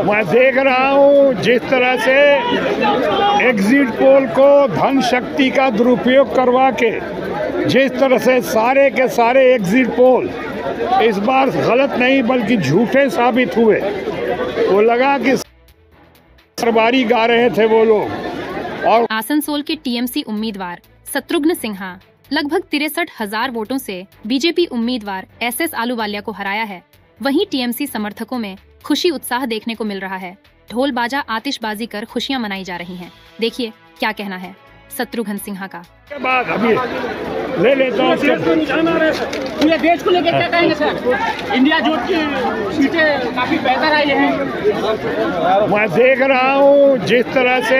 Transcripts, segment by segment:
मैं देख रहा हूँ जिस तरह से एग्जिट पोल को धन शक्ति का दुरुपयोग करवा के जिस तरह से सारे के सारे एग्जिट पोल इस बार गलत नहीं बल्कि झूठे साबित हुए। वो लगा कि सरबारी गा रहे थे वो लोग। और आसनसोल के टीएमसी उम्मीदवार शत्रुघ्न सिन्हा लगभग 63,000 वोटों से बीजेपी उम्मीदवार एसएस आलूवालिया को हराया है। वहीं टीएमसी समर्थकों में खुशी उत्साह देखने को मिल रहा है। ढोल बाजा आतिशबाजी कर खुशियां मनाई जा रही हैं। देखिए क्या कहना है शत्रुघ्न सिन्हा का। के बाद अभी ले लेता हूँ पूरे देश को लेकर क्या कहेंगे सर? इंडिया जोट की सीटें काफी बेहतर आई हैं। मैं देख रहा हूँ जिस तरह से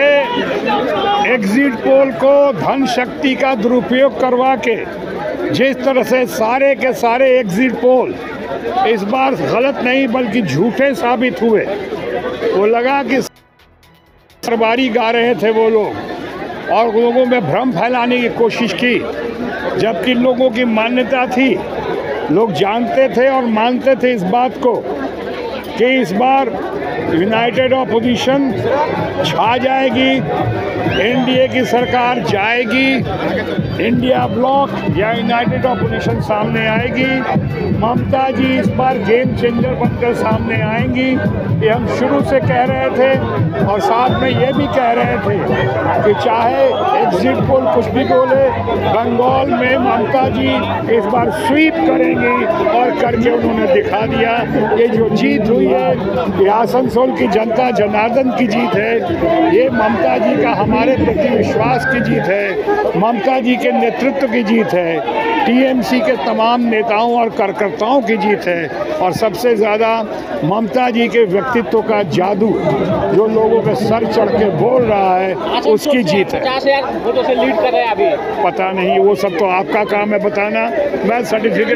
एग्जिट पोल को धन शक्ति का दुरुपयोग करवा के जिस तरह से सारे के सारे एग्जिट पोल इस बार गलत नहीं बल्कि झूठे साबित हुए। वो लगा कि सरबारी गा रहे थे वो लोग और लोगों में भ्रम फैलाने की कोशिश की, जबकि लोगों की मान्यता थी, लोग जानते थे और मानते थे इस बात को कि इस बार यूनाइटेड अपोजिशन छा जाएगी, एनडीए की सरकार जाएगी, इंडिया ब्लॉक या यूनाइटेड अपोजिशन सामने आएगी। ममता जी इस बार गेम चेंजर बनकर सामने आएंगी, ये हम शुरू से कह रहे थे और साथ में ये भी कह रहे थे कि चाहे एग्जिट पोल कुछ भी बोले, बंगाल में ममता जी इस बार स्वीप करेंगी और करके उन्होंने दिखा दिया। ये जो जीत हुई है ये आसनसोल की जनता जनार्दन की जीत है, ये ममता जी का हमारे प्रति विश्वास की जीत है, ममता जी के नेतृत्व की जीत है, टीएमसी के तमाम नेताओं और कार्यकर्ताओं की जीत है और सबसे ज़्यादा ममता जी के व्यक्तित्व का जादू जो लोगों के सर चढ़ के बोल रहा है उसकी जीत है। 50,000 वोटों से लीड कर रहे हैं अभी। पता नहीं, वो सब तो आपका काम है बताना। मैं सर्टिफिकेट